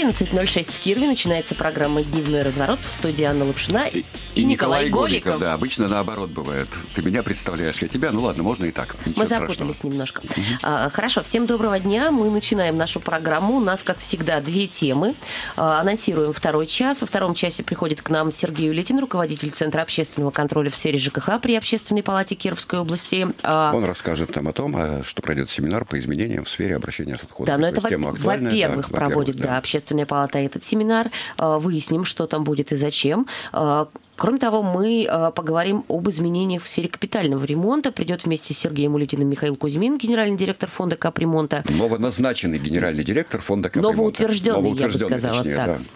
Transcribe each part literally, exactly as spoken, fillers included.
одиннадцать ноль шесть в Кирове начинается программа «Дневной разворот». В студии Анна Лапшина и, и Николай, Николай Голиков. Голиков. Да, обычно наоборот бывает. Ты меня представляешь, я тебя. Ну ладно, можно и так. Ничего Мы запутались страшного. немножко. Угу. А, хорошо, всем доброго дня. Мы начинаем нашу программу. У нас, как всегда, две темы. А, анонсируем второй час. Во втором часе приходит к нам Сергей Улитин, руководитель Центра общественного контроля в сфере ЖКХ при Общественной палате Кировской области. А... Он расскажет нам о том, что пройдет семинар по изменениям в сфере обращения с отходами. Да, но это, во-первых, да, во-первых, проводит да. Да, Общественная палата этот семинар. Выясним, что там будет и зачем. Кроме того, мы поговорим об изменениях в сфере капитального ремонта. Придет вместе с Сергеем Улитиным Михаил Кузьмин, генеральный директор фонда капремонта. Новоназначенный генеральный директор фонда капремонта. Новоутвержденный, Новоутвержденный, я бы сказала точнее, так.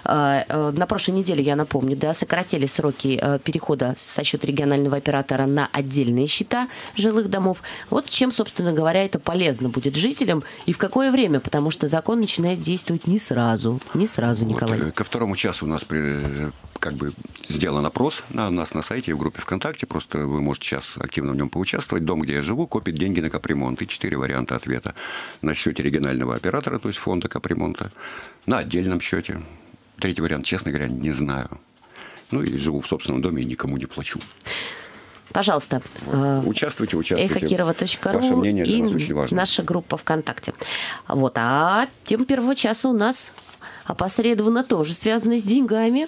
Да. На прошлой неделе, я напомню, да, сократили сроки перехода со счета регионального оператора на отдельные счета жилых домов. Вот чем, собственно говоря, это полезно будет жителям и в какое время, потому что закон начинает действовать не сразу. Не сразу, Николай. Вот, ко второму часу у нас при, как бы сделан опрос на нас на сайте и в группе ВКонтакте. Просто вы можете сейчас активно в нем поучаствовать. Дом, где я живу, копит деньги на капремонт. И четыре варианта ответа. На счете регионального оператора, то есть фонда капремонта. На отдельном счете. Третий вариант, честно говоря, не знаю. Ну и живу в собственном доме и никому не плачу. Пожалуйста, вот. Участвуйте, участвуйте. эхо кирова точка ру Ваше мнение для и нас очень важно. Наша группа ВКонтакте. Вот. А тема первого часа у нас опосредованно тоже связана с деньгами,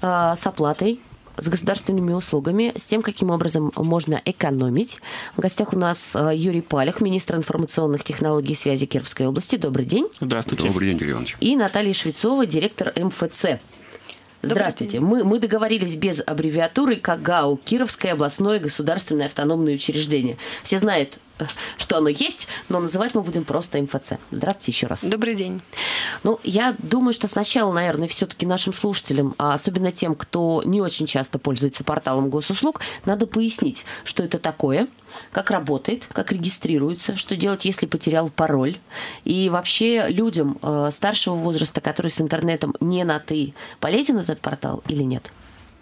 с оплатой, с государственными услугами, с тем, каким образом можно экономить. В гостях у нас Юрий Палих, министр информационных технологий и связи Кировской области. Добрый день. Здравствуйте. Добрый день, Юрий Иванович. И Наталья Швецова, директор эм эф цэ. Здравствуйте. Мы, мы договорились без аббревиатуры КАГАУ, Кировское областное государственное автономное учреждение. Все знают, что оно есть, но называть мы будем просто эм эф цэ. Здравствуйте еще раз. Добрый день. Ну, я думаю, что сначала, наверное, все-таки нашим слушателям, а особенно тем, кто не очень часто пользуется порталом госуслуг, надо пояснить, что это такое, как работает, как регистрируется, что делать, если потерял пароль. И вообще людям э, старшего возраста, которые с интернетом не на «ты», полезен этот портал или нет?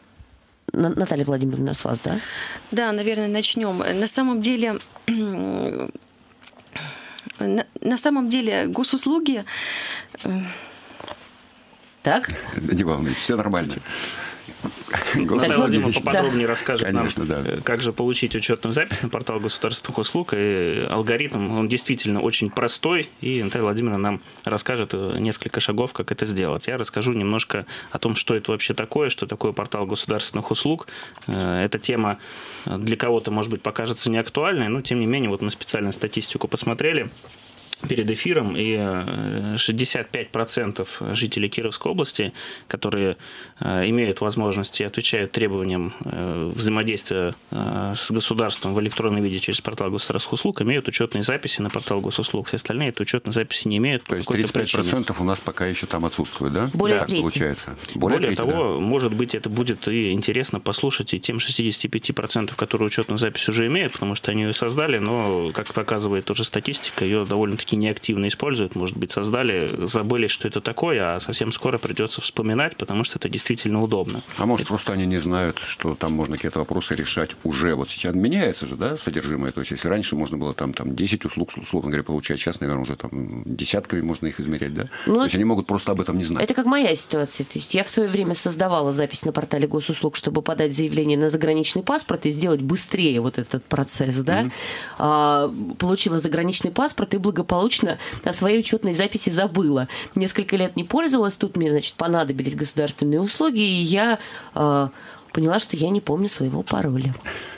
Наталья Владимировна, с вас, да? Да, наверное, начнем. На самом деле, на, на самом деле госуслуги... Так? Не волнуйтесь, все нормально. Наталья Владимировна поподробнее да. расскажет Конечно, нам, да. как же получить учетную запись на портал государственных услуг. И алгоритм, он действительно очень простой. И Наталья Владимировна нам расскажет несколько шагов, как это сделать. Я расскажу немножко о том, что это вообще такое, что такое портал государственных услуг. Эта тема для кого-то, может быть, покажется неактуальной, но, тем не менее, вот мы специально статистику посмотрели перед эфиром, и шестьдесят пять процентов жителей Кировской области, которые имеют возможность и отвечают требованиям взаимодействия с государством в электронном виде через портал государственных услуг, имеют учетные записи на портал госуслуг. Все остальные эту учетные записи не имеют. То есть тридцать пять процентов у нас пока еще там отсутствует, да? Более так трети. Получается. Более, Более трети, того, да. может быть, это будет и интересно послушать и тем шестидесяти пяти процентам, которые учетную запись уже имеют, потому что они ее создали, но, как показывает тоже статистика, ее довольно-таки неактивно используют, может быть, создали, забыли, что это такое, а совсем скоро придется вспоминать, потому что это действительно удобно. А может, просто они не знают, что там можно какие-то вопросы решать уже. Вот сейчас меняется же, да, содержимое. То есть, если раньше можно было там, там десять услуг, условно говоря, получать, сейчас, наверное, уже там десятками можно их измерять, да? Ну, то есть, они могут просто об этом не знать. Это как моя ситуация. То есть, я в свое время создавала запись на портале госуслуг, чтобы подать заявление на заграничный паспорт и сделать быстрее вот этот процесс, да? Mm-hmm. А, получила заграничный паспорт и благополучно о своей учетной записи забыла. Несколько лет не пользовалась, тут мне, значит, понадобились государственные услуги, и я э, поняла, что я не помню своего пароля.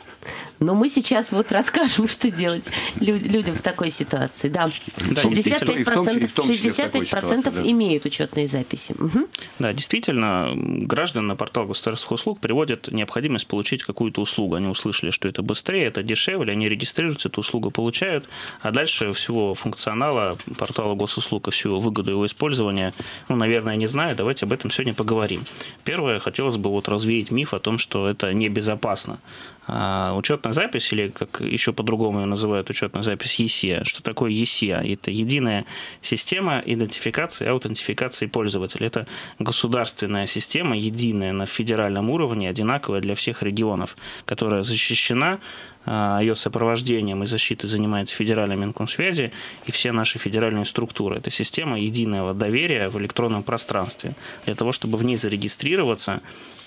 Но мы сейчас вот расскажем, что делать людям в такой ситуации. Да, да шестьдесят пять процентов, том числе, шестьдесят пять процентов ситуации, да. имеют учетные записи. Угу. Да, действительно, граждан на портал государственных услуг приводит необходимость получить какую-то услугу. Они услышали, что это быстрее, это дешевле, они регистрируются, эту услугу получают, а дальше всего функционала портала госуслуг и всего выгоды его использования, ну, наверное, не знаю, давайте об этом сегодня поговорим. Первое, хотелось бы вот развеять миф о том, что это небезопасно. Учетная учетная запись, или как еще по-другому ее называют, учетная запись ЕСИА. Что такое ЕСИА? Это единая система идентификации и аутентификации пользователя. Это государственная система, единая на федеральном уровне, одинаковая для всех регионов, которая защищена. Ее сопровождением и защитой занимается Федеральная Минкомсвязи и все наши федеральные структуры. Это система единого доверия в электронном пространстве. Для того, чтобы в ней зарегистрироваться,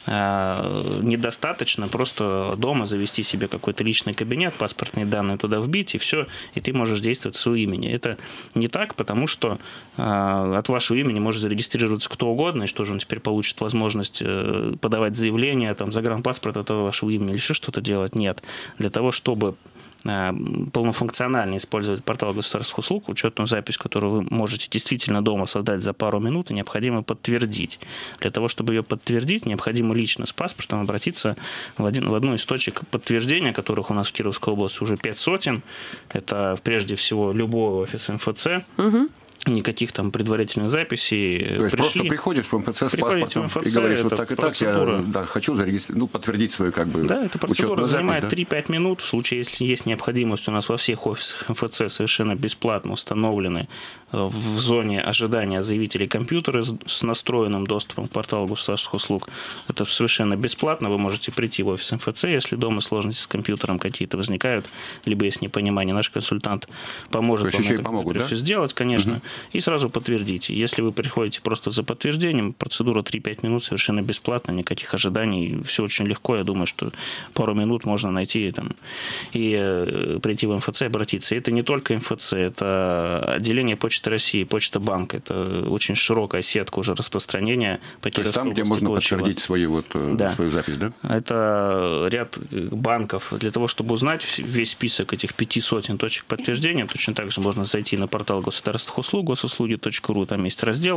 недостаточно просто дома завести себе какой-то личный кабинет, паспортные данные туда вбить, и все, и ты можешь действовать в своем имени. Это не так, потому что от вашего имени может зарегистрироваться кто угодно, и что же он теперь получит возможность подавать заявление, там, загранпаспорт от вашего имени или еще что-то делать? Нет. Для того, чтобы полнофункционально использовать портал государственных услуг, учетную запись, которую вы можете действительно дома создать за пару минут, необходимо подтвердить. Для того, чтобы ее подтвердить, необходимо лично с паспортом обратиться в, один, в одну из точек подтверждения, которых у нас в Кировской области уже пять сотен. Это прежде всего любой офис эм эф цэ. Угу. Никаких там предварительных записей. То есть пришли, просто приходишь в эм эф цэ с паспортом в эм эф цэ, и говоришь, вот так и так, я да, хочу зарегистрировать, ну, подтвердить свою как бы да, эта процедура занимает да? три-пять минут. В случае, если есть необходимость, у нас во всех офисах эм эф цэ совершенно бесплатно установлены в зоне ожидания заявителей компьютеры с настроенным доступом к порталу государственных услуг. Это совершенно бесплатно. Вы можете прийти в офис эм эф цэ, если дома сложности с компьютером какие-то возникают, либо есть непонимание, наш консультант поможет вам это помогут, да? сделать, конечно. Угу. И сразу подтвердите. Если вы приходите просто за подтверждением, процедура три-пять минут совершенно бесплатно, никаких ожиданий, все очень легко. Я думаю, что пару минут можно найти там, и э, прийти в эм эф цэ, обратиться. И это не только эм эф цэ, это отделение Почты России, Почта Банк. Это очень широкая сетка уже распространения по То есть там, где можно получила. подтвердить свою, вот, да. свою запись, да? Это ряд банков. Для того, чтобы узнать весь список этих пяти сотен точек подтверждения, точно так же можно зайти на портал государственных услуг, госуслуги точка ру, там есть раздел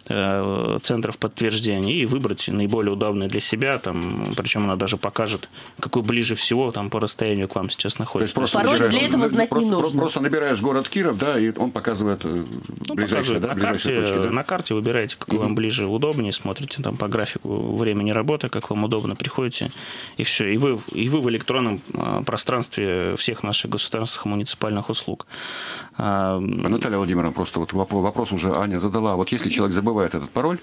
э, центров подтверждения, и выбрать наиболее удобный для себя, там, причем она даже покажет, какой ближе всего там, по расстоянию к вам сейчас находится. То есть просто пароль для этого знать просто, не нужно. Просто набираешь город Киров, да, и он показывает ну, ближайшие, да, на, ближайшие карте, точки. Да? На карте выбираете, какой угу. вам ближе, удобнее, смотрите там по графику времени работы, как вам удобно, приходите, и все. И вы, и вы в электронном пространстве всех наших государственных муниципальных услуг. А, Наталья Владимировна, просто вот вопрос уже Аня задала. Вот если человек забывает этот пароль,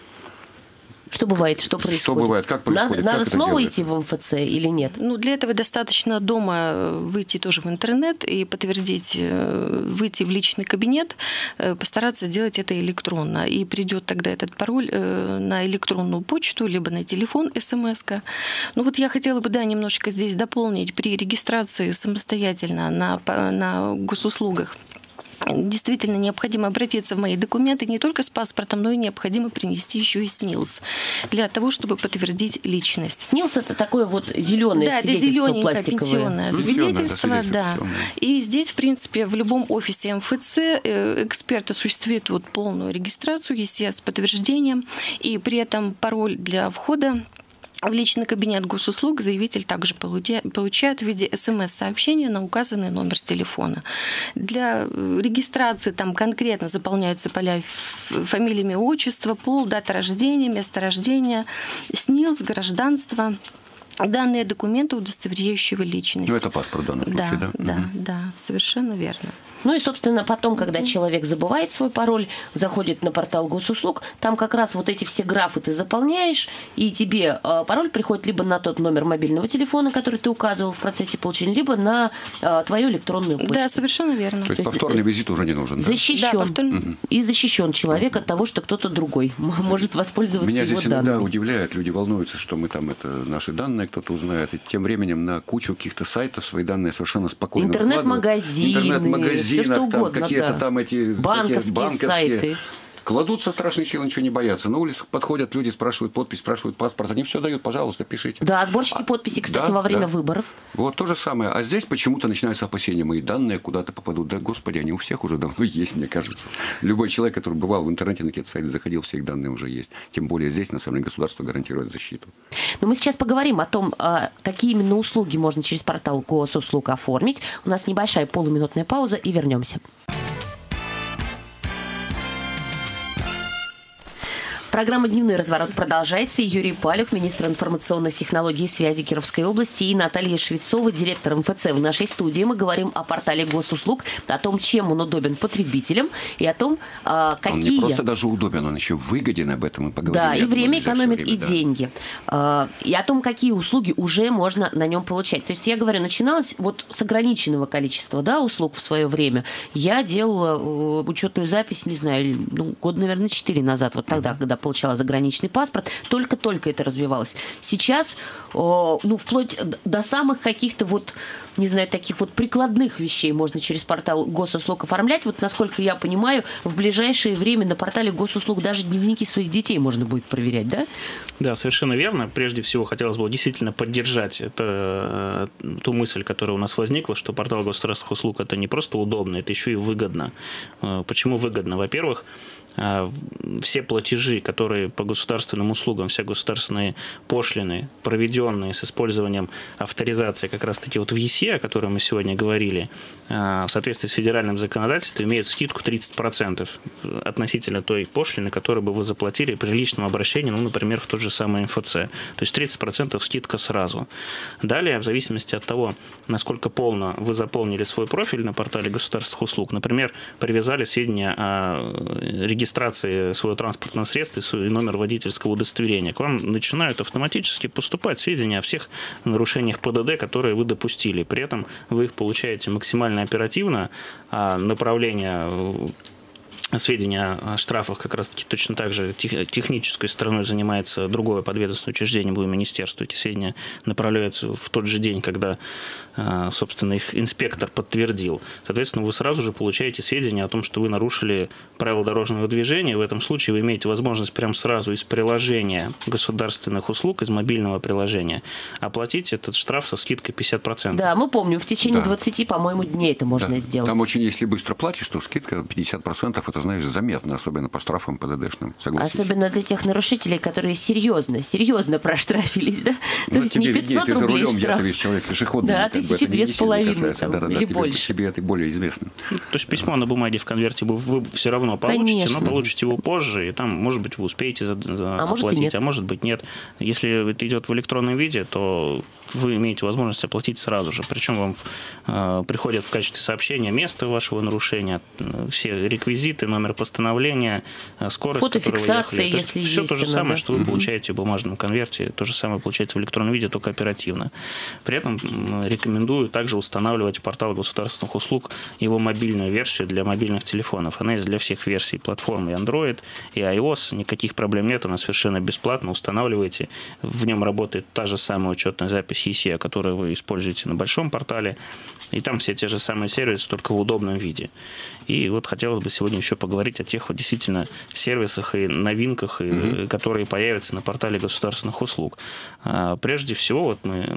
что бывает? Что происходит? Что бывает? Как происходит? Надо, как надо снова идти в эм эф цэ или нет? Ну, для этого достаточно дома выйти тоже в интернет и подтвердить, выйти в личный кабинет, постараться сделать это электронно. И придет тогда этот пароль на электронную почту, либо на телефон, смс-ка. Ну, вот я хотела бы, да, немножечко здесь дополнить. При регистрации самостоятельно на, на госуслугах действительно необходимо обратиться в мои документы не только с паспортом, но и необходимо принести еще и СНИЛС для того, чтобы подтвердить личность. СНИЛС — это такое вот зеленое да, свидетельство это пластиковое. пенсионное свидетельство, да. И здесь, в принципе, в любом офисе эм эф цэ эксперт осуществит вот полную регистрацию, естественно, с подтверждением, и при этом пароль для входа в личный кабинет госуслуг заявитель также получает в виде смс-сообщения на указанный номер телефона. Для регистрации там конкретно заполняются поля фамилия, имя, отчество, пол, дата рождения, место рождения, СНИЛС, гражданство. Данные документы, удостоверяющие личность. Ну, это паспорт в данном случае, да? Да, да, угу. да, совершенно верно. Ну и, собственно, потом, когда человек забывает свой пароль, заходит на портал госуслуг, там как раз вот эти все графы ты заполняешь, и тебе э, пароль приходит либо на тот номер мобильного телефона, который ты указывал в процессе получения, либо на э, твою электронную почту. Да, совершенно верно. То есть, То есть повторный визит уже не нужен, да? Защищен. Да, повторный... угу. И защищен человек от того, что кто-то другой может воспользоваться Меня его здесь данными. иногда удивляет, люди волнуются, что мы там это наши данные кто-то узнает, и тем временем на кучу каких-то сайтов свои данные совершенно спокойно интернет-магазины, интернет-магазинах, все что там, угодно, какие-то да. там эти банковские, банковские сайты. Кладут со страшной силой, ничего не боятся. На улицах подходят люди, спрашивают подпись, спрашивают паспорт. Они все дают, пожалуйста, пишите. Да, сборщики а, подписи, кстати, да, во время да. выборов. Вот то же самое. А здесь почему-то начинаются опасения. Мои данные куда-то попадут. Да, господи, они у всех уже давно есть, мне кажется. Любой человек, который бывал в интернете, на какие-то сайты заходил, все их данные уже есть. Тем более здесь, на самом деле, государство гарантирует защиту. Но мы сейчас поговорим о том, какие именно услуги можно через портал госуслуг оформить. У нас небольшая полуминутная пауза, и вернемся. Программа «Дневной разворот» продолжается. Юрий Палюх, министр информационных технологий и связи Кировской области, и Наталья Швецова, директор эм эф цэ в нашей студии. Мы говорим о портале госуслуг, о том, чем он удобен потребителям, и о том, какие... Он не просто даже удобен, он еще выгоден, об этом мы поговорим. Да, и время экономит, время, и да. деньги. И о том, какие услуги уже можно на нем получать. То есть, я говорю, начиналось вот с ограниченного количества, да, услуг в свое время. Я делала учетную запись, не знаю, ну, год, наверное, четыре назад, вот тогда, mm-hmm. когда получала заграничный паспорт, только-только это развивалось. Сейчас, ну, вплоть до самых каких-то вот, не знаю, таких вот прикладных вещей можно через портал госуслуг оформлять. Вот, насколько я понимаю, в ближайшее время на портале госуслуг даже дневники своих детей можно будет проверять, да? Да, совершенно верно. Прежде всего, хотелось бы действительно поддержать это, ту мысль, которая у нас возникла, что портал государственных услуг – это не просто удобно, это еще и выгодно. Почему выгодно? Во-первых, все платежи, которые по государственным услугам, все государственные пошлины, проведенные с использованием авторизации как раз-таки вот в ЕСЕ, о которой мы сегодня говорили, в соответствии с федеральным законодательством, имеют скидку тридцать процентов относительно той пошлины, которую бы вы заплатили при личном обращении, ну, например, в тот же самый эм эф цэ. То есть тридцать процентов скидка сразу. Далее, в зависимости от того, насколько полно вы заполнили свой профиль на портале государственных услуг, например, привязали сведения о регистрации регистрации своего транспортного средства и номер водительского удостоверения, к вам начинают автоматически поступать сведения о всех нарушениях пэ дэ дэ, которые вы допустили. При этом вы их получаете максимально оперативно, а направление сведения о штрафах как раз-таки точно так же технической стороной занимается другое подведомственное учреждение, будет министерство. Эти сведения направляются в тот же день, когда, собственно, их инспектор подтвердил. Соответственно, вы сразу же получаете сведения о том, что вы нарушили правила дорожного движения. В этом случае вы имеете возможность прямо сразу из приложения государственных услуг, из мобильного приложения, оплатить этот штраф со скидкой пятьдесят процентов. Да, мы помним, в течение да. двадцати, по-моему, дней это можно да. сделать. Там очень, если быстро платишь, то скидка пятьдесят процентов, это, знаешь, заметно, особенно по штрафам пэ дэ дэшным. Согласись. Особенно для тех нарушителей, которые серьезно, серьезно проштрафились, да? Ну, то есть не пятьсот виднее, рублей рулем, штраф. Я-то ведь человек пешеходный. Да, тысячи две с половиной да, да, или тебе, больше. Тебе это более известно. То есть письмо на бумаге в конверте вы, вы все равно получите, Конечно. но получите его позже, и там, может быть, вы успеете за, за а оплатить, может и нет. а может быть нет. Если это идет в электронном виде, то вы имеете возможность оплатить сразу же. Причем вам э, приходят в качестве сообщения место вашего нарушения, все реквизиты, номер постановления, скорость, фотофиксация, вы если все есть. то же она, самое, да? что вы получаете в бумажном конверте, то же самое получаете в электронном виде, только оперативно. При этом рекомендую также устанавливать портал государственных услуг, его мобильную версию для мобильных телефонов. Она есть для всех версий платформы и Android, и iOS. Никаких проблем нет, она совершенно бесплатно. Устанавливаете. В нем работает та же самая учетная запись ЕСЕ, которую вы используете на большом портале. И там все те же самые сервисы, только в удобном виде. И вот хотелось бы сегодня еще поговорить о тех вот действительно сервисах и новинках, mm-hmm. которые появятся на портале государственных услуг. Прежде всего, вот мы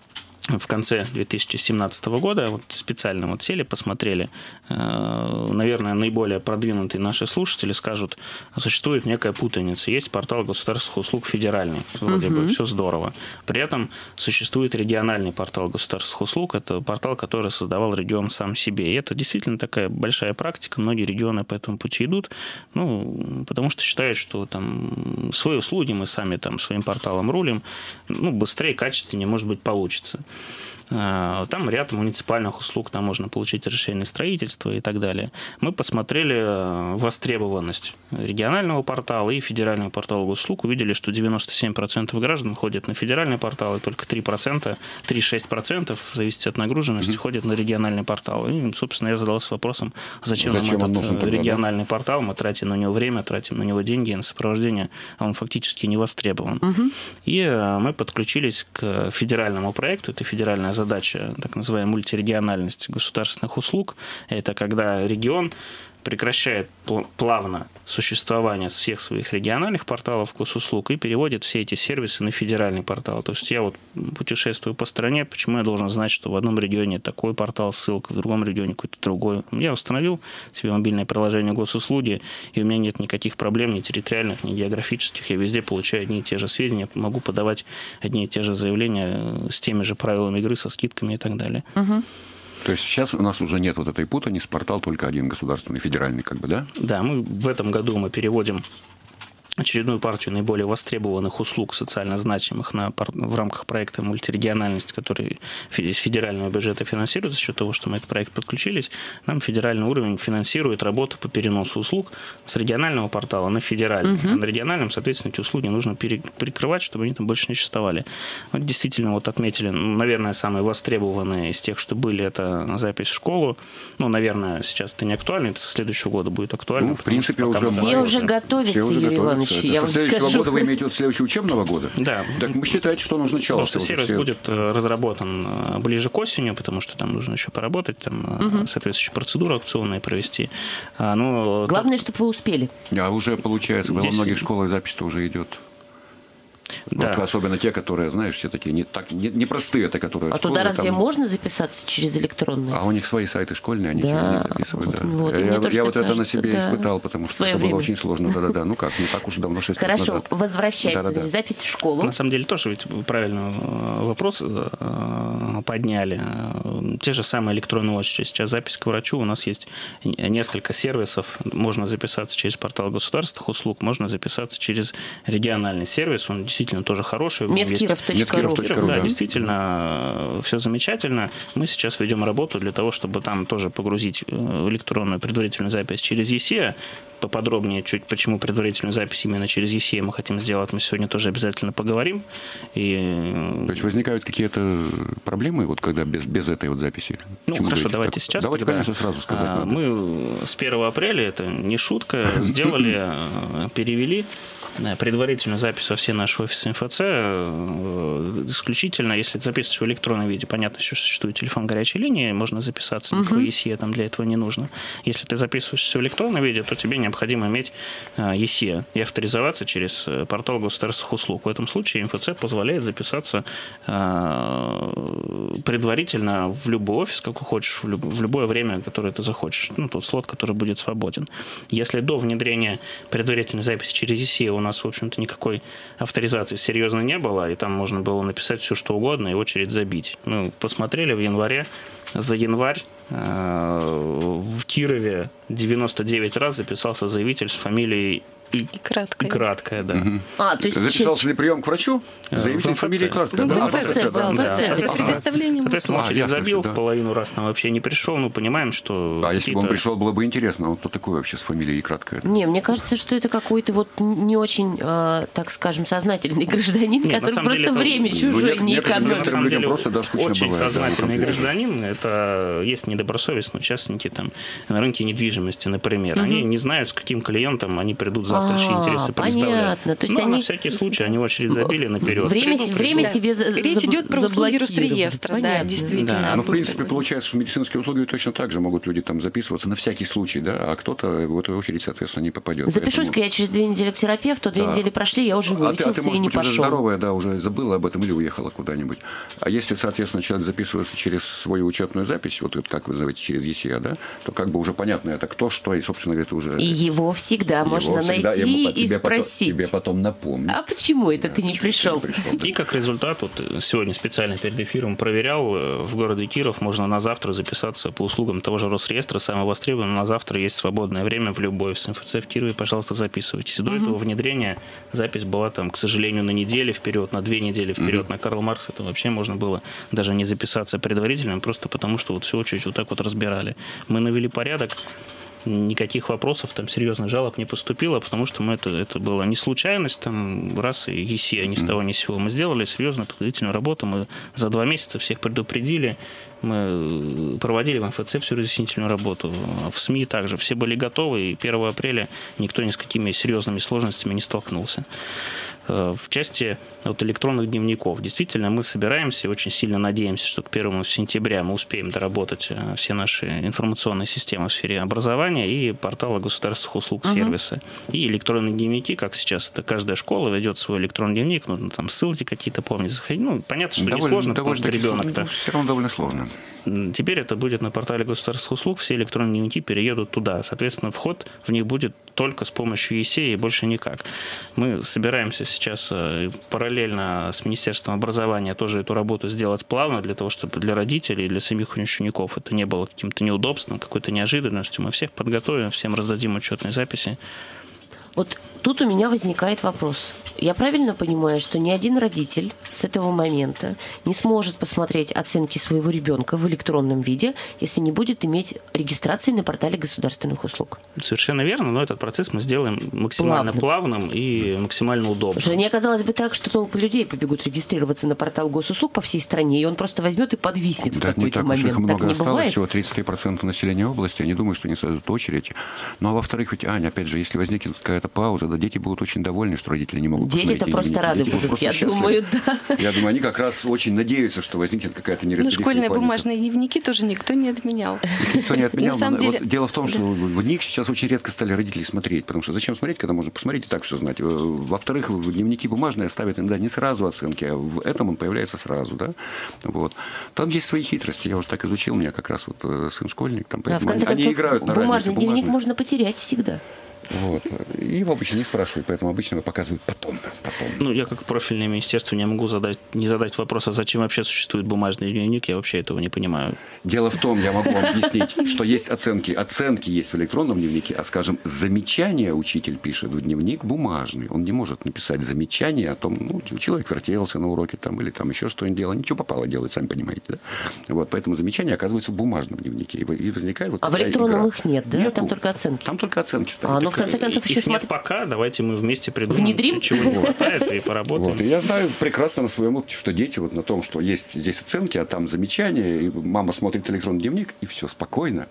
в конце две тысячи семнадцатого года вот специально вот сели, посмотрели. Наверное, наиболее продвинутые наши слушатели скажут, существует некая путаница. Есть портал государственных услуг федеральный, вроде угу. бы все здорово. При этом существует региональный портал государственных услуг. Это портал, который создавал регион сам себе. И это действительно такая большая практика. Многие регионы по этому пути идут, ну, потому что считают, что там свои услуги мы сами там своим порталом рулим, ну, быстрее, качественнее, может быть, получится. Там ряд муниципальных услуг, там можно получить разрешение строительства и так далее. Мы посмотрели востребованность регионального портала и федерального портала госуслуг, увидели, что девяносто семь процентов граждан ходят на федеральный портал, и только три процента, три целых шесть десятых процента, в зависимости от нагруженности, mm-hmm. ходят на региональный портал. И, собственно, я задался вопросом, зачем, зачем нам этот нужен, региональный тогда? Портал, мы тратим на него время, тратим на него деньги, на сопровождение, а он фактически не востребован. Mm-hmm. И мы подключились к федеральному проекту, это федеральная задача, так называемая мультирегиональность государственных услуг. Это когда регион прекращает плавно существование всех своих региональных порталов госуслуг и переводит все эти сервисы на федеральный портал. То есть я вот путешествую по стране, почему я должен знать, что в одном регионе такой портал, ссылка, в другом регионе какой-то другой. Я установил себе мобильное приложение госуслуги, и у меня нет никаких проблем ни территориальных, ни географических. Я везде получаю одни и те же сведения, могу подавать одни и те же заявления с теми же правилами игры, со скидками и так далее. Угу. То есть сейчас у нас уже нет вот этой путаницы, портал только один государственный, федеральный, как бы, да? Да, мы в этом году мы переводим очередную партию наиболее востребованных услуг социально значимых на, в рамках проекта «Мультирегиональность», который из федерального бюджета финансируется, за счет того, что мы этот проект подключились, нам федеральный уровень финансирует работу по переносу услуг с регионального портала на федеральный. Uh-huh. А на региональном, соответственно, эти услуги нужно перекрывать, чтобы они там больше не существовали. Вот действительно, вот отметили, наверное, самые востребованные из тех, что были, это запись в школу. Ну, наверное, сейчас это не актуально, это со следующего года будет актуально. Ну, в принципе, уже все уже готовятся, все уже Юрий готовятся. Иванович, я со вам следующего скажу. года вы имеете в виду следующего учебного года? Да. Так вы считаете, что нужно начало? Потому что сервис все... будет разработан ближе к осенью, потому что там нужно еще поработать, там угу. соответствующие процедуры аукционные провести. Но главное, так... чтобы вы успели. А уже, получается, во многих школах запись-то уже идет. Да. Вот особенно те, которые, знаешь, все такие не так не, не простые, это которые. А школы, туда разве там... можно записаться через электронные? А у них свои сайты школьные, они да. через них записывают. Вот, да. Вот, я я, я вот кажется, это на себе да. испытал, потому что это время. было очень сложно. Да-да-да. Ну как, не так уж давно, шесть лет назад. назад. Хорошо, возвращаемся. Да-да-да. Запись в школу. На самом деле тоже ведь правильный вопрос подняли. Те же самые электронные очереди. Сейчас запись к врачу. У нас есть несколько сервисов. Можно записаться через портал государственных услуг, можно записаться через региональный сервис. Он действительно тоже хороший. Медкиров точка ру. Да, да, действительно, все замечательно. Мы сейчас ведем работу для того, чтобы там тоже погрузить электронную предварительную запись через ЕСЕ. Поподробнее чуть, почему предварительную запись именно через ЕСЕ мы хотим сделать, мы сегодня тоже обязательно поговорим. И... То есть возникают какие-то проблемы, вот когда без, без этой вот записи? Ну, Почему хорошо, давайте так? сейчас. Давайте, тогда, конечно, сразу сказать а, надо. Мы с первого апреля, это не шутка, сделали, перевели предварительную запись во все наши офисы МФЦ. Исключительно, если записываешь в электронном виде, понятно, что существует телефон горячей линии, можно записаться, никакой ЕСЕ там для этого не нужно. Если ты записываешься в электронном виде, то тебе необходимо иметь ЕСЕ и авторизоваться через портал государственных услуг. В этом случае МФЦ позволяет записаться предварительно в любой офис, как хочешь, в любое время, которое ты захочешь. Ну, тот слот, который будет свободен. Если до внедрения предварительной записи через ЕСЕ у нас, в общем-то, никакой авторизации серьезно не было, и там можно было написать все, что угодно, и очередь забить. Мы посмотрели в январе, за январь э, в Кирове девяносто девять раз записался заявитель с фамилией И, и краткая. И краткая, да. Угу. А, то есть записался ли прием к врачу? Заявитель фамилии краткая. В МФЦ, да. За предоставлением услуг. Соответственно, очередь забил, в половину раз нам вообще не пришел. Ну, понимаем, что... А если бы он пришел, было бы интересно. Он кто такой вообще с фамилией краткая? Не, мне кажется, что это какой-то вот не очень, так скажем, сознательный гражданин, который просто время чужое не экономит. На самом деле, очень сознательный гражданин. Это есть недобросовестные участники там на рынке недвижимости, например. Они не знают, с каким клиентом они придут за завтрашние а, интересы представляют. Понятно. То есть Но они... на всякий случай они в очередь забили наперед. Время, приду, время приду. себе за, Речь идет про услуги Росреестра, да, действительно. Да. Ну, в принципе, получается, что медицинские услуги точно так же могут люди там записываться на всякий случай, да, а кто-то в эту очередь, соответственно, не попадет. Запишусь-ка Поэтому... я через две недели к терапевту, две да. недели прошли, я уже вылечился а ты, а ты, может и не быть, пошел. Уже здоровая, да, уже забыла об этом или уехала куда-нибудь. А если, соответственно, человек записывается через свою учетную запись, вот как вы называете, через ЕСЕ, да, то как бы уже понятно, это кто, что, и, собственно говоря, это уже... И его всегда его можно всегда, найти ему, и тебе спросить. Потом, тебе потом напомнить. А почему это да, ты не пришел? Ты не пришел да. И как результат, вот сегодня специально перед эфиром проверял, в городе Киров можно на завтра записаться по услугам того же Росреестра, самого востребованного, на завтра есть свободное время в любой офис МФЦ в Кирове, пожалуйста, записывайтесь. До угу. этого внедрения запись была там, к сожалению, на неделю вперед, на две недели вперед, угу. на Карл Маркс это вообще можно было даже не записаться предварительно, просто потому что вот всю очередь вот так вот разбирали. Мы навели порядок. Никаких вопросов, там, серьезных жалоб не поступило, потому что мы это, это была не случайность, там, раз и ЕСЕ, ни с того ни с сего. Мы сделали серьезную подготовительную работу, мы за два месяца всех предупредили, мы проводили в МФЦ всю разъяснительную работу, в СМИ также. Все были готовы, и первого апреля никто ни с какими серьезными сложностями не столкнулся. В части вот электронных дневников. Действительно, мы собираемся и очень сильно надеемся, что к первому сентября мы успеем доработать все наши информационные системы в сфере образования и портала государственных услуг, uh-huh. сервисы. И электронные дневники, как сейчас это каждая школа ведет свой электронный дневник, нужно там ссылки какие-то помнить, заходить. Ну, понятно, что довольно, не сложно, потому что ребенок-то... Все равно довольно сложно. Теперь это будет на портале государственных услуг, все электронные дневники переедут туда. Соответственно, вход в них будет только с помощью ЕСЕ и больше никак. Мы собираемся сейчас параллельно с Министерством образования тоже эту работу сделать плавно, для того, чтобы для родителей и для самих учеников это не было каким-то неудобством, какой-то неожиданностью. Мы всех подготовим, всем раздадим учетные записи. Вот тут у меня возникает вопрос. Я правильно понимаю, что ни один родитель с этого момента не сможет посмотреть оценки своего ребенка в электронном виде, если не будет иметь регистрации на портале государственных услуг? Совершенно верно, но этот процесс мы сделаем максимально плавным, плавным и максимально удобным. Уже не оказалось бы так, что толпы людей побегут регистрироваться на портал госуслуг по всей стране, и он просто возьмет и подвиснет да, в какой-то не так момент. Уж их много так не осталось, бывает? Всего тридцать три процента населения области. Я не думаю, что они создадут очередь. Ну, а во-вторых, ведь, Аня, опять же, если возникнет какая-то пауза, да, дети будут очень довольны, что родители не могут. Дети-то просто рады Дети будут, я счастливы. думаю, да. Я думаю, они как раз очень надеются, что возникнет какая-то неразбериха. Ну, школьные бумажные дневники тоже никто не отменял. Никто не отменял. На самом деле... вот дело в том, что да. в них сейчас очень редко стали родители смотреть, потому что зачем смотреть, когда можно посмотреть и так все знать. Во-вторых, в дневники бумажные ставят иногда не сразу оценки, а в этом он появляется сразу. Да? Вот. Там есть свои хитрости. Я уже так изучил, у меня как раз вот сын школьник. Там, да, в конце они концов, играют на бумажный дневник бумажных. можно потерять всегда. Вот. И его обычно не спрашивают, поэтому обычно его показывают потом, потом. Ну, я как профильное министерство не могу задать, не задать вопрос, а зачем вообще существует бумажный дневник, я вообще этого не понимаю. Дело в том, я могу вам объяснить, что есть оценки. Оценки есть в электронном дневнике, а, скажем, замечания учитель пишет в дневник бумажный. Он не может написать замечание о том, ну, человек вертелся на уроке там, или там еще что-нибудь делал. Ничего попало делает, сами понимаете. Да? Вот, поэтому замечания оказываются в бумажном дневнике. И возникает вот а в электронном игра. их нет, да? Нет, там ну, только оценки. Там только оценки ставят. А, ну, в конце концов, еще их нет пока, давайте мы вместе придумаем, внедрим? чего не хватает, и поработаем. Вот. И я знаю прекрасно на своем опыте, что дети вот на том, что есть здесь оценки, а там замечания, и мама смотрит электронный дневник, и все спокойно.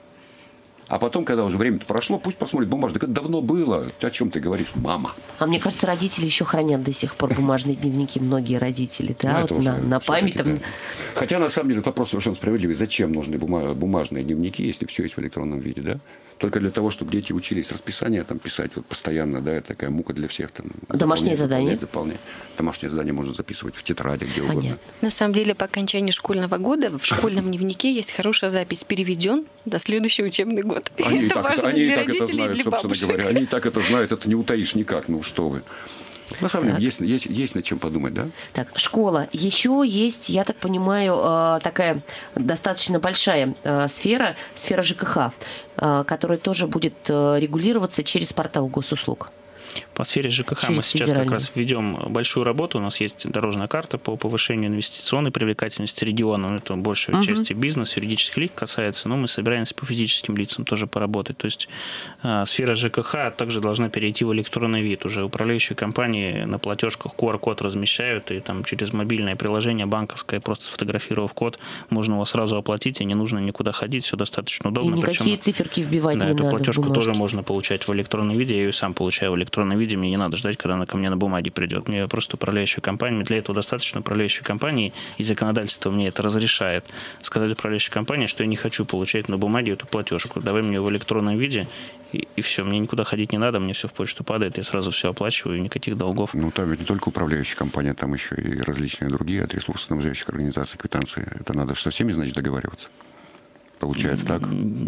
А потом, когда уже время-то прошло, пусть посмотрит бумажный. Так это давно было. О чем ты говоришь, мама? А мне кажется, родители еще хранят до сих пор бумажные дневники, многие родители, да, ну, вот на, на память. Там... Да. Хотя, на самом деле, это вопрос совершенно справедливый. Зачем нужны бумажные дневники, если все есть в электронном виде, да? Только для того, чтобы дети учились расписание там писать вот постоянно, да, это такая мука для всех. Там, домашние задания? Заполнять, заполнять. Домашние задания можно записывать в тетради, где Понятно. угодно. На самом деле, по окончании школьного года в школьном дневнике есть хорошая запись «Переведен до следующий учебный год». Они и это так, важно они для и так родителей это знают, и для собственно бабушек. говоря. Они и так это знают, это не утаишь никак, ну что вы. На самом деле, есть, есть, есть над чем подумать, да? Так, школа. Еще есть, я так понимаю, такая достаточно большая сфера, сфера ЖКХ, которая тоже будет регулироваться через портал госуслуг. По сфере ЖКХ Через мы сейчас как раз ведем большую работу. У нас есть дорожная карта по повышению инвестиционной привлекательности региона. Это большей uh-huh. части бизнес, юридических лиц касается, но мы собираемся по физическим лицам тоже поработать. То есть э, сфера ЖКХ также должна перейти в электронный вид. Уже управляющие компании на платежках ку ар-код размещают, и там через мобильное приложение банковское, просто сфотографировав код, можно его сразу оплатить, и не нужно никуда ходить, все достаточно удобно. И никакие Причем, циферки вбивать да, не эту надо. Платежку тоже можно получать в электронном виде, я ее сам получаю в электронном виде, мне не надо ждать, когда она ко мне на бумаге придет. Мне просто управляющая компания, для этого достаточно управляющей компании, и законодательство мне это разрешает, сказать управляющей компании, что я не хочу получать на бумаге эту платежку. Давай мне в электронном виде, и, и все. Мне никуда ходить не надо, мне все в почту падает, я сразу все оплачиваю, никаких долгов. Ну, там ведь не только управляющая компания, там еще и различные другие от ресурсоснабжающих организаций квитанции. Это надо со всеми, значит, договариваться. Получается так?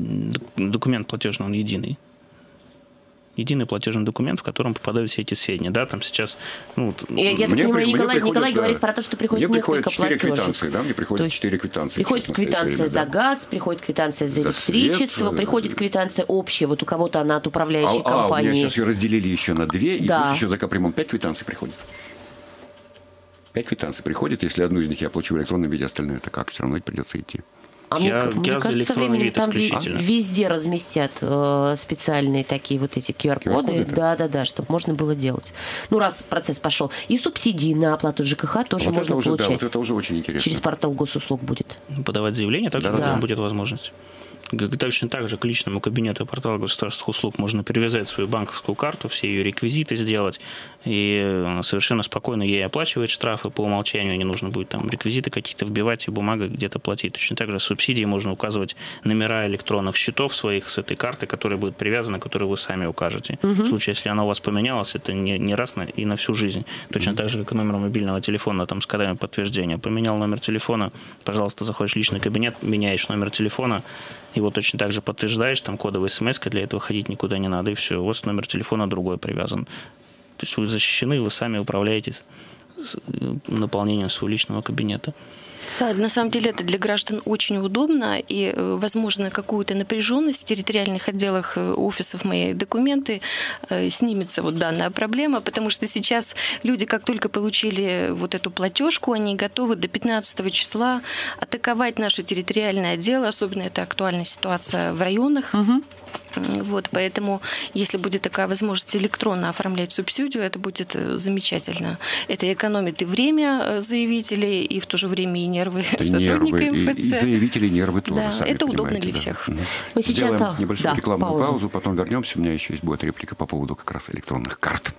Документ платежный, он единый. Единый платежный документ, в котором попадают все эти сведения. Да, там сейчас... Ну, я, я мне, понимаю, мне Николай, приходит, Николай да, говорит про то, что приходит мне несколько приходит платежек. Квитанции, да, мне приходят четыре квитанции. Приходит квитанция время, за да. газ, приходит квитанция за, за электричество, свет, приходит квитанция общая, вот у кого-то она от управляющей а, компании. А, у меня сейчас ее разделили еще на две, да. и плюс еще за капремонт пять квитанций приходит. Пять квитанций приходит, если одну из них я плачу в электронном виде, остальное это как? Все равно придется идти. А я, мне, мне кажется, со временем там везде разместят э, специальные такие вот эти ку ар-коды. Да-да-да, чтобы можно было делать. Ну, раз процесс пошел. И субсидии на оплату ЖКХ тоже вот можно уже, получать. Да, вот это уже очень интересно. Через портал госуслуг будет. Подавать заявление, также да, да. будет возможность. Точно так же к личному кабинету портала государственных услуг можно привязать свою банковскую карту, все ее реквизиты сделать, и совершенно спокойно ей оплачивать штрафы по умолчанию, не нужно будет там реквизиты какие-то вбивать и бумагой где-то платить. Точно так же субсидии можно указывать номера электронных счетов своих с этой карты, которая будет привязана, которую вы сами укажете. Угу. В случае, если она у вас поменялась, это не, не раз на, и на всю жизнь. Точно так же, как и номер мобильного телефона, там с кодами подтверждения. Поменял номер телефона, пожалуйста, заходишь в личный кабинет, меняешь номер телефона, его точно так же подтверждаешь, там кодовая смс, для этого ходить никуда не надо, и все, у вас номер телефона другой привязан. То есть вы защищены, вы сами управляете наполнением своего личного кабинета. Да, на самом деле это для граждан очень удобно, и, возможно, какую-то напряженность в территориальных отделах офисов «Мои документы» снимется вот данная проблема, потому что сейчас люди, как только получили вот эту платежку, они готовы до пятнадцатого числа атаковать наши территориальные отделы, особенно это актуальная ситуация в районах. Угу. Вот, поэтому, если будет такая возможность электронно оформлять субсидию, это будет замечательно. Это экономит и время заявителей, и в то же время и нервы это сотрудника нервы, МФЦ. И, и заявители, и нервы тоже, да, сами это удобно для да. всех. Мы сейчас сделаем небольшую да, рекламную паузу. паузу, потом вернемся. У меня еще есть будет реплика по поводу как раз электронных карт.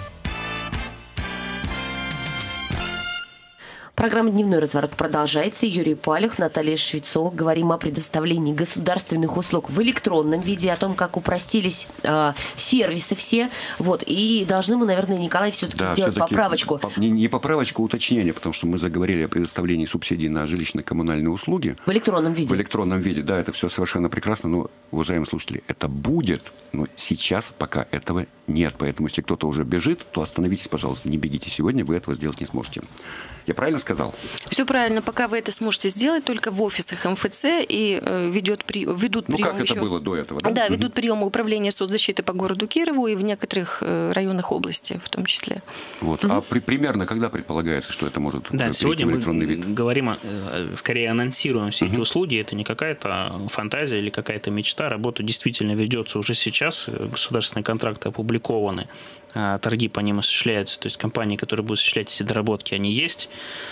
Программа «Дневной разворот» продолжается. Юрий Палюх, Наталья Швецова. Говорим о предоставлении государственных услуг в электронном виде, о том, как упростились э, сервисы все. Вот. И должны мы, наверное, Николай, все-таки да, сделать все-таки поправочку. Не, не поправочку, а уточнение, потому что мы заговорили о предоставлении субсидий на жилищно-коммунальные услуги. В электронном виде. В электронном виде, да, это все совершенно прекрасно. Но, уважаемые слушатели, это будет, но сейчас пока этого нет. Поэтому, если кто-то уже бежит, то остановитесь, пожалуйста, не бегите. Сегодня вы этого сделать не сможете. Я правильно сказал? Все правильно. Пока вы это сможете сделать только в офисах МФЦ и э, ведет при, ведут ну, прием. Ну, как еще... это было до этого, да? Да, ведут приемы управления соцзащиты по городу Кирову и в некоторых э, районах области в том числе. Вот. Угу. А при, примерно когда предполагается, что это может да, сегодня в электронный мы вид? говорим, скорее анонсируем все угу. эти услуги. Это не какая-то фантазия или какая-то мечта. Работа действительно ведется уже сейчас. Государственные контракты опубликованы. Торги по ним осуществляются. То есть компании, которые будут осуществлять эти доработки, они есть.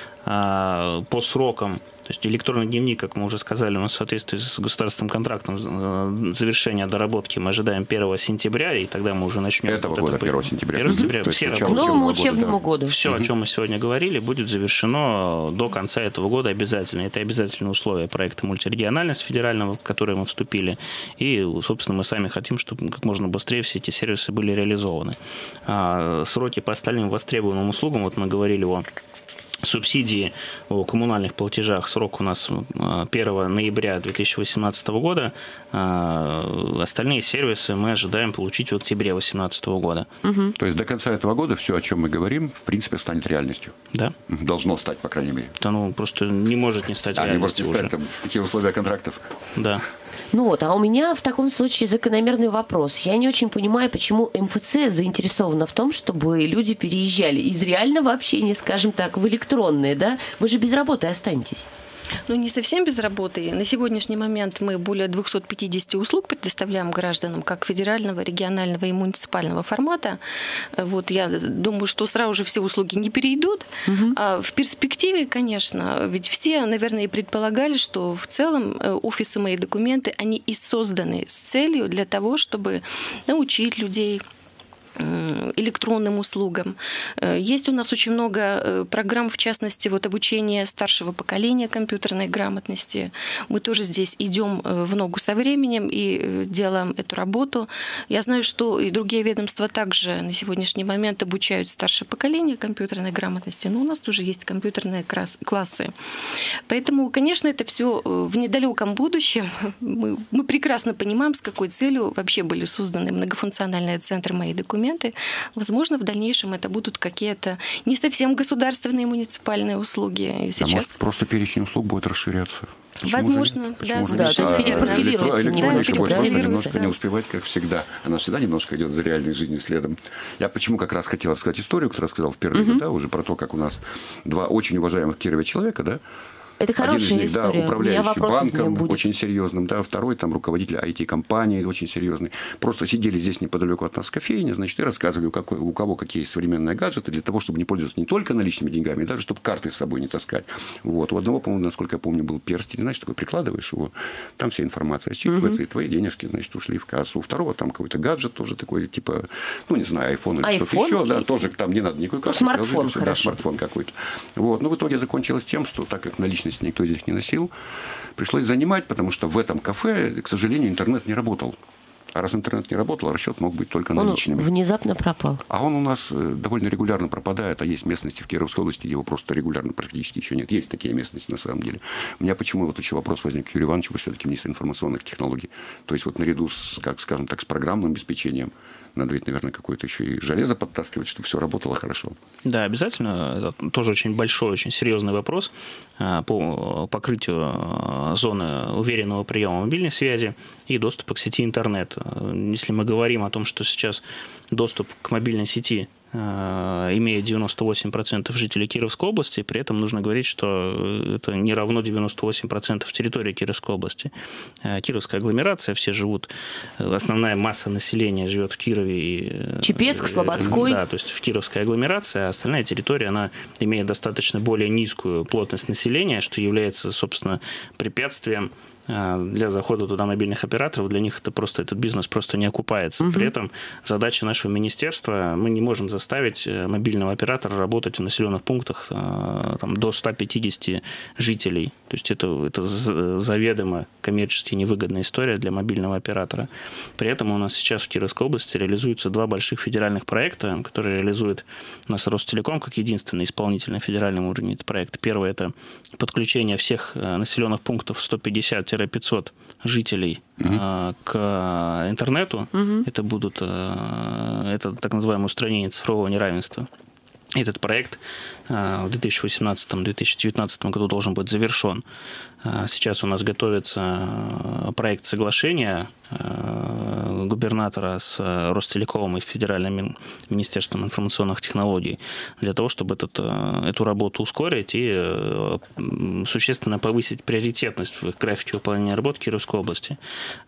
По срокам, то есть электронный дневник, как мы уже сказали, у нас в соответствии с государственным контрактом завершения доработки мы ожидаем первого сентября, и тогда мы уже начнем... Этого вот года, это, первого сентября. первого сентября угу. все к новому учебному года. году. Все, угу. о чем мы сегодня говорили, будет завершено до конца этого года обязательно. Это обязательное условие проекта «Мультирегиональность» федерального, в который мы вступили. И, собственно, мы сами хотим, чтобы как можно быстрее все эти сервисы были реализованы. А сроки по остальным востребованным услугам, вот мы говорили о субсидии о коммунальных платежах. Срок у нас первого ноября две тысячи восемнадцатого года. Остальные сервисы мы ожидаем получить в октябре две тысячи восемнадцатого года. Угу. То есть до конца этого года все, о чем мы говорим, в принципе, станет реальностью. Да. Должно стать, по крайней мере. Да, ну, просто не может не стать а, реальностью. Не может не стать, там, такие условия контрактов. Да. Ну вот, а у меня в таком случае закономерный вопрос. Я не очень понимаю, почему МФЦ заинтересована в том, чтобы люди переезжали из реального общения, скажем так, в электронное, да? Вы же без работы останетесь. Ну, не совсем без работы. На сегодняшний момент мы более двести пятьдесят услуг предоставляем гражданам как федерального, регионального и муниципального формата. Вот я думаю, что сразу же все услуги не перейдут. Угу. А в перспективе, конечно, ведь все, наверное, и предполагали, что в целом офисы «Мои документы», они и созданы с целью для того, чтобы научить людей электронным услугам. Есть у нас очень много программ, в частности, вот обучение старшего поколения компьютерной грамотности. Мы тоже здесь идем в ногу со временем и делаем эту работу. Я знаю, что и другие ведомства также на сегодняшний момент обучают старшее поколение компьютерной грамотности, но у нас тоже есть компьютерные классы. Поэтому, конечно, это все в недалеком будущем. Мы, мы прекрасно понимаем, с какой целью вообще были созданы многофункциональные центры «Мои документы». Возможно, в дальнейшем это будут какие-то не совсем государственные муниципальные услуги. Сейчас... А может, просто перечень услуг будет расширяться? Почему Возможно, да. да, то есть перепрофилироваться. Электроника да, будет просто немножко не успевать, как всегда. Она всегда немножко идет за реальной жизнью следом. Я почему как раз хотел сказать историю, которую рассказал в первый угу. да, уже про то, как у нас два очень уважаемых в Кирове человека, да, это хорошая один из них, история. Да, управляющий банком, очень серьезным, да, второй там руководитель ай ти-компании, очень серьезный. Просто сидели здесь неподалеку от нас в кофейне, значит, и рассказывали, у, какой, у кого какие современные гаджеты, для того, чтобы не пользоваться не только наличными деньгами, даже чтобы карты с собой не таскать. Вот. У одного, по-моему, насколько я помню, был перстень, значит, такой прикладываешь его, там вся информация считывается, угу. и твои денежки, значит, ушли в кассу. У второго там какой-то гаджет тоже такой, типа, ну, не знаю, айфон или что-то еще, и... да, тоже там не надо никакой карты. Смартфон, да, смартфон какой-то. Вот. Но в итоге закончилось тем, что так как наличности никто из них не носил, пришлось занимать, потому что в этом кафе, к сожалению, интернет не работал. А раз интернет не работал, расчет мог быть только он наличными. Внезапно пропал. А он у нас довольно регулярно пропадает, а есть местности в Кировской области, где его просто регулярно практически еще нет. Есть такие местности на самом деле. У меня почему вот еще вопрос возник к Юрию Ивановичу, вы все-таки министр информационных технологий. То есть вот наряду с, как скажем так, с программным обеспечением надо ведь, наверное, какое-то еще и железо подтаскивать, чтобы все работало хорошо. Да, обязательно. Это тоже очень большой, очень серьезный вопрос по покрытию зоны уверенного приема мобильной связи и доступа к сети интернет. Если мы говорим о том, что сейчас доступ к мобильной сети имеет девяносто восемь процентов жителей Кировской области, при этом нужно говорить, что это не равно девяносто восемь процентов территории Кировской области. Кировская агломерация, все живут, основная масса населения живет в Кирове. И, Чепецк, Слободской. Да, то есть в Кировской агломерации, а остальная территория, она имеет достаточно более низкую плотность населения, что является, собственно, препятствием для захода туда мобильных операторов. Для них это просто, этот бизнес просто не окупается. Угу. При этом задача нашего министерства, мы не можем заставить мобильного оператора работать в населенных пунктах там, до ста пятидесяти жителей. То есть это, это заведомо коммерчески невыгодная история для мобильного оператора. При этом у нас сейчас в Кировской области реализуются два больших федеральных проекта, которые реализует у нас Ростелеком как единственный исполнитель на федеральном уровне. Это проект. Первый – это подключение всех населенных пунктов сто пятьдесят пятьсот жителей угу. к интернету. Угу. Это будут это так называемое устранение цифрового неравенства. Этот проект в две тысячи восемнадцатом — две тысячи девятнадцатом году должен быть завершен. Сейчас у нас готовится проект соглашения губернатора с Ростелекомом и Федеральным министерством информационных технологий для того, чтобы этот, эту работу ускорить и существенно повысить приоритетность в графике выполнения работ Кировской области.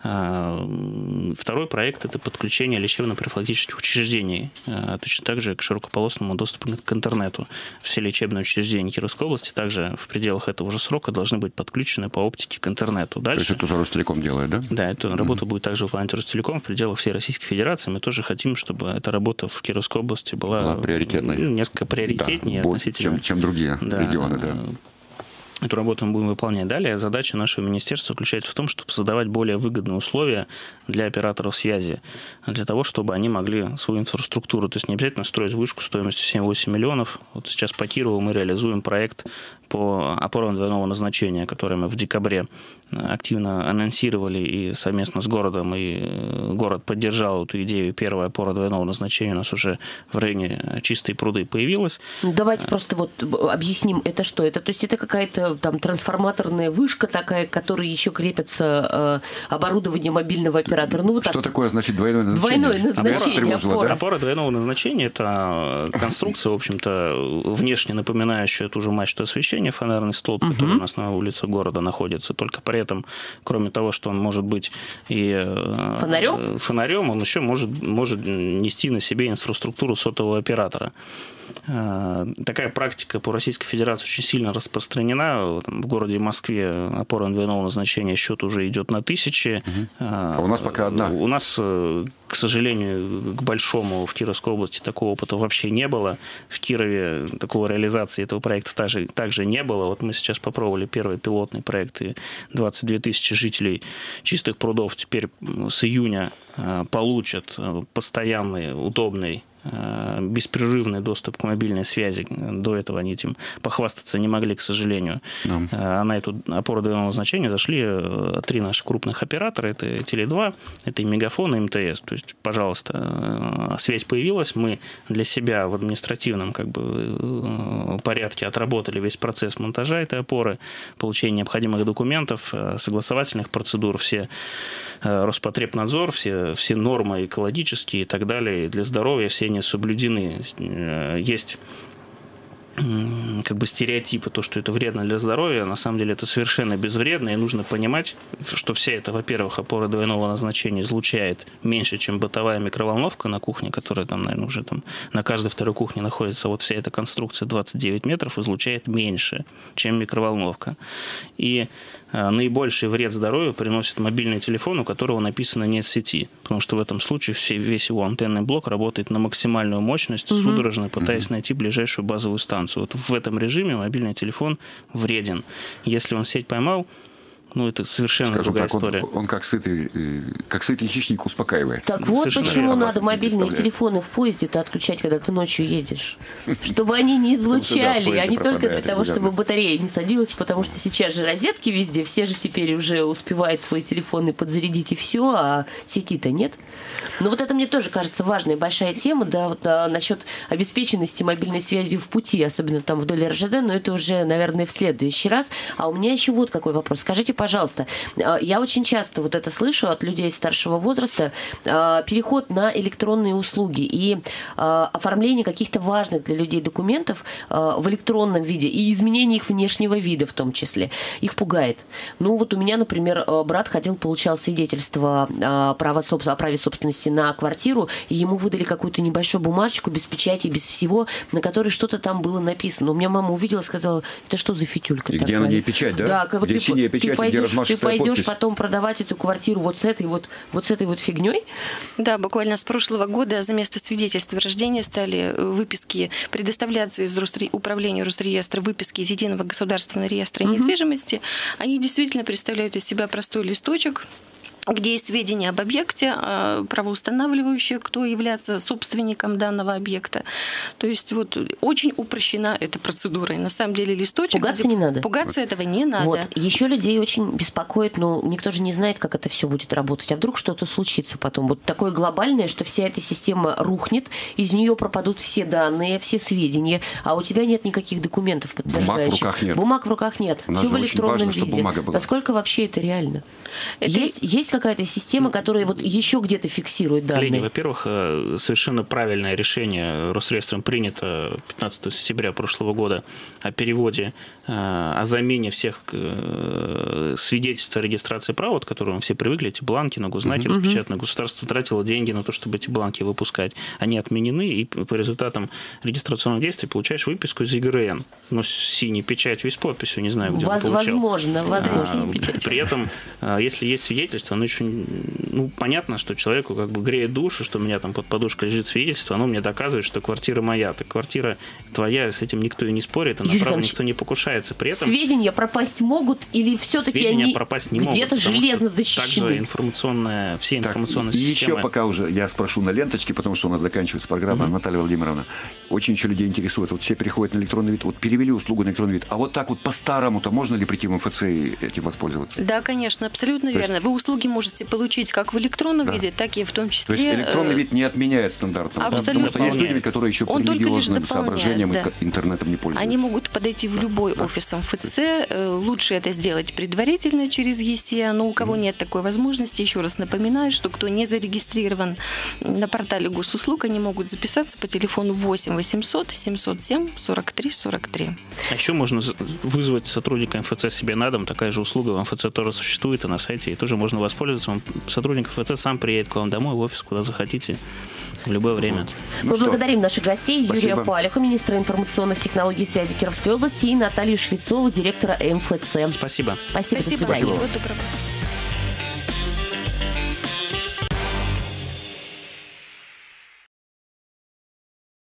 Второй проект – это подключение лечебно-профилактических учреждений, точно так же к широкополосному доступу к интернету. Все лечебные учреждения Кировской области также в пределах этого же срока должны быть подключены по оптике к интернету. Дальше, то есть это Ростелеком делает, да? Да, эту mm-hmm. работу будет также выполнять Ростелеком в пределах всей Российской Федерации. Мы тоже хотим, чтобы эта работа в Кировской области была, была приоритетной. Несколько приоритетнее да, относительно. Чем, чем другие да, регионы, да. Эту работу мы будем выполнять далее. Задача нашего министерства заключается в том, чтобы создавать более выгодные условия для операторов связи, для того, чтобы они могли свою инфраструктуру, то есть не обязательно строить вышку стоимостью семь-восемь миллионов. Вот сейчас по Кирову мы реализуем проект по опорам двойного назначения, который мы в декабре активно анонсировали и совместно с городом, и город поддержал эту идею. Первая опора двойного назначения у нас уже в районе Чистые пруды появилась. Давайте а... просто вот объясним, это что? Это, то есть это какая-то там трансформаторная вышка такая, к которой еще крепится э, оборудование мобильного оператора. Ну, вот что так. такое значит двойное назначение? Двойное назначение. Опора, опора. Да? Опора двойного назначения – это конструкция, в общем-то, внешне напоминающая ту же мачту освещения, фонарный столб, угу. который у нас на улице города находится. Только при этом, кроме того, что он может быть и фонарем, фонарем он еще может, может нести на себе инфраструктуру сотового оператора. Такая практика по Российской Федерации очень сильно распространена. В городе Москве опора двойного назначения счет уже идет на тысячи. Угу. А у нас пока одна. У нас, к сожалению, к большому в Кировской области такого опыта вообще не было. В Кирове такого реализации этого проекта также, также не было. Вот мы сейчас попробовали первый пилотный проект, и двадцать две тысячи жителей Чистых прудов теперь с июня получат постоянный, удобный, беспрерывный доступ к мобильной связи. До этого они этим похвастаться не могли, к сожалению. Yeah. А на эту опору двойного значения зашли три наших крупных оператора. Это Теле два, это и Мегафон, и МТС. То есть, пожалуйста, связь появилась. Мы для себя в административном как бы, порядке отработали весь процесс монтажа этой опоры, получения необходимых документов, согласовательных процедур, все Роспотребнадзор, все, все нормы экологические и так далее для здоровья, все они соблюдены. Есть как бы стереотипы, то, что это вредно для здоровья, на самом деле это совершенно безвредно, и нужно понимать, что вся эта, во-первых, опора двойного назначения излучает меньше, чем бытовая микроволновка на кухне, которая там, наверное, уже там на каждой второй кухне находится. Вот вся эта конструкция двадцать девять метров излучает меньше, чем микроволновка. И наибольший вред здоровью приносит мобильный телефон, у которого написано «нет сети», потому что в этом случае все, весь его антенный блок работает на максимальную мощность, угу. судорожно пытаясь угу. найти ближайшую базовую станцию. Вот в этом режиме мобильный телефон вреден. Если он сеть поймал, ну, это совершенно Скажем другая так, история. Он, он как сытый, как сытый хищник успокаивается. Так вот Совершенно почему верно. надо мобильные телефоны в поезде-то отключать, когда ты ночью едешь. Чтобы они не излучали, а не только для того, чтобы батарея не садилась, потому что сейчас же розетки везде, все же теперь уже успевают свои телефоны подзарядить и все, а сети-то нет. Но вот это мне тоже кажется важной, большая тема, да, вот а, насчет обеспеченности мобильной связью в пути, особенно там вдоль эр жэ дэ, но это уже, наверное, в следующий раз. А у меня еще вот какой вопрос. Скажите, пожалуйста, я очень часто вот это слышу от людей старшего возраста, переход на электронные услуги и оформление каких-то важных для людей документов в электронном виде и изменение их внешнего вида в том числе. Их пугает. Ну вот у меня, например, брат ходил, получал свидетельство о праве собственности на квартиру, и ему выдали какую-то небольшую бумажечку без печати, без всего, на которой что-то там было написано. У меня мама увидела, сказала, это что за фитюлька и такая? Где на ней печать, да? Да, как где ты, синяя печать, ты пойдешь, где размашистая ты пойдешь подпись. потом продавать эту квартиру вот с этой вот, вот с этой вот фигней? Да, буквально с прошлого года за место свидетельства о рождении стали выписки предоставляться из Росре... управления Росреестра, выписки из Единого государственного реестра Угу. недвижимости. Они действительно представляют из себя простой листочек, где есть сведения об объекте, правоустанавливающие, кто является собственником данного объекта. То есть вот очень упрощена эта процедура. И на самом деле листочек... Пугаться не надо. Пугаться этого не надо. Вот. Еще людей очень беспокоит, но никто же не знает, как это все будет работать. А вдруг что-то случится потом? Вот такое глобальное, что вся эта система рухнет, из нее пропадут все данные, все сведения, а у тебя нет никаких документов подтверждающих. Бумаг в руках нет. Бумаг в руках нет. Все в электронном важно, виде. Насколько вообще это реально? Это... Есть, есть какая-то система, которая вот еще где-то фиксирует данные? Коллеги, во-первых, совершенно правильное решение Росреестром принято пятнадцатого сентября прошлого года о переводе, о замене всех свидетельств о регистрации права, вот, к которым мы все привыкли, эти бланки на госзнаке uh-huh. распечатаны. Государство тратило деньги на то, чтобы эти бланки выпускать. Они отменены, и по результатам регистрационных действий получаешь выписку из е гэ эр эн. Ну, с синей печатью и с подписью, не знаю, где Воз, он получал. Возможно, возможно. А, при этом, если есть свидетельство, оно очень, ну, понятно, что человеку как бы греет душу, что у меня там под подушкой лежит свидетельство, оно мне доказывает, что квартира моя. Так квартира твоя, с этим никто и не спорит, и на право никто не покушается. При этом сведения пропасть могут или все-таки они пропасть не где-то могут, железно защищены? Также информационная, все информационные так, и системы. И еще пока уже я спрошу на ленточке, потому что у нас заканчивается программа, угу. Наталья Владимировна, очень еще людей интересует, вот все переходят на электронный вид, вот перевели услугу на электронный вид, а вот так вот по-старому-то можно ли прийти в эм эф цэ и этим воспользоваться? Да, конечно, абсолютно То верно. Есть... Вы услуги можете получить как в электронном да. виде, так и в том числе... То есть электронный вид не отменяет стандартного? Абсолютно. Потому что есть люди, которые еще по религиозным соображениям да. интернетом не пользуются. Они могут подойти в любой да. офис эм эф цэ. Лучше это сделать предварительно через е эс е, но у кого mm. нет такой возможности, еще раз напоминаю, что кто не зарегистрирован на портале госуслуг, они могут записаться по телефону восемь восемьсот семьсот семь сорок три сорок три. А еще можно вызвать сотрудника эм эф цэ себе на дом. Такая же услуга в эм эф цэ тоже существует и на сайте, и тоже можно воспользоваться. Он, сотрудник эм эф цэ сам приедет к вам домой, в офис, куда захотите, в любое время. Мы ну благодарим наших гостей. Спасибо. Юрия Палиха, министра информационных технологий и связи Кировской области, и Наталью Швецову, директора эм эф цэ. Спасибо. Спасибо, Спасибо. до свидания. Всего доброго.